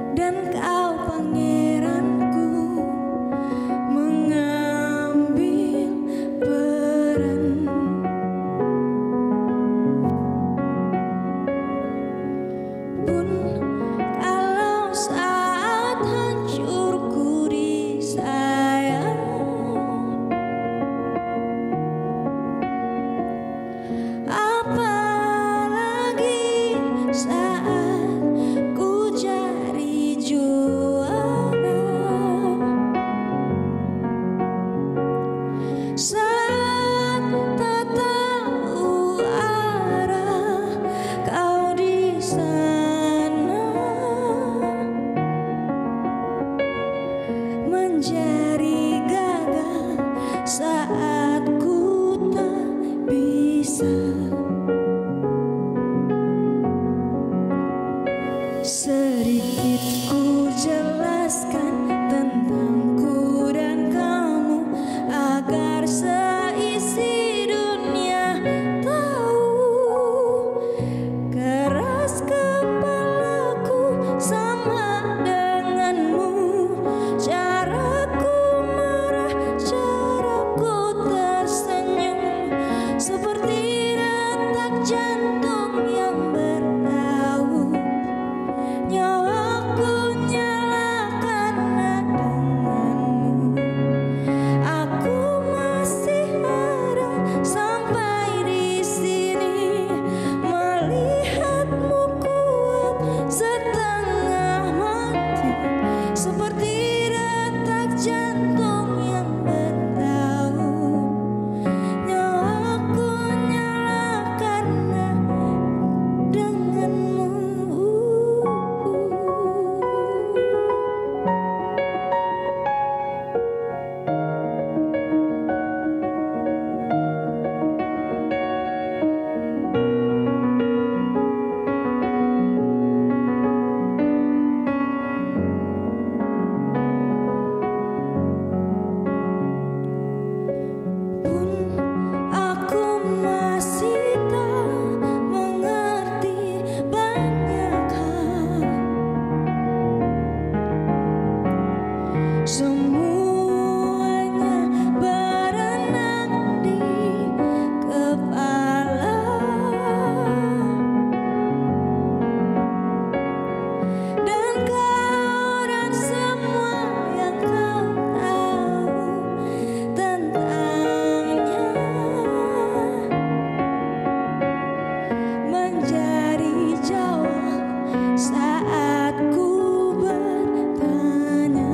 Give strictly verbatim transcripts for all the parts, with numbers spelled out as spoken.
dan kau pangeranku mengambil peran. Pun kalau saat hancurku disayang, apalagi saat ku cari juara, saat tak tahu arah kau di sana, menjadi gagal saat ku tak bisa. Sedikit ku jelaskan tentangku dan kamu agar seisi dunia tahu. Keras kepalaku sama denganmu, caraku marah, caraku tersenyum, seperti detak jantung yang bertaut. Nyawaku nyala karena denganmu. Aku masih ada sampai di sini, melihatmu kuat setengah mati, seperti detak jantung yang bertaut. Nyawaku nyala karena denganmu. Pun aku masih tak mengerti banyak hal, semuanya berenang di kepala, dan kau dan semua yang kau tahu tentangnya menjadi jawab saat ku bertanya.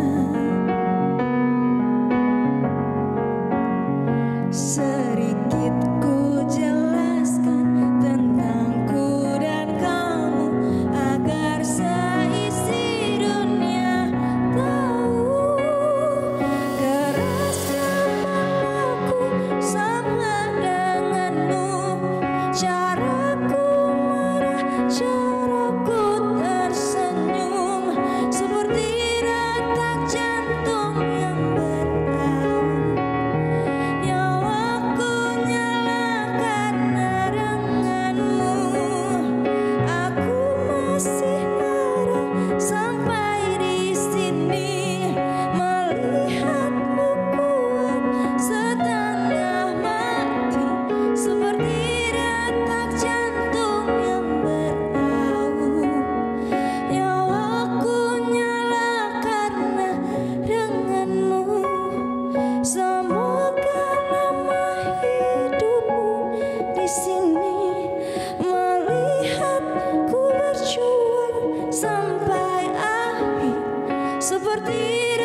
Sedikit ku jelaskan tentangku dan kamu agar seisi dunia tahu. Keras kepalaku sama denganmu, caraku marah, caraku tersenyum, seperti detak jantung yang bertaut. Nyawaku nyala karena denganmu. Aku masih ada sampai di sini, melihatmu kuat setengah mati, seperti detak jantung yang bertaut. Nyawaku nyala karena denganmu. Semoga lama hidupmu di sini, melihatku berjuang sampai akhir, seperti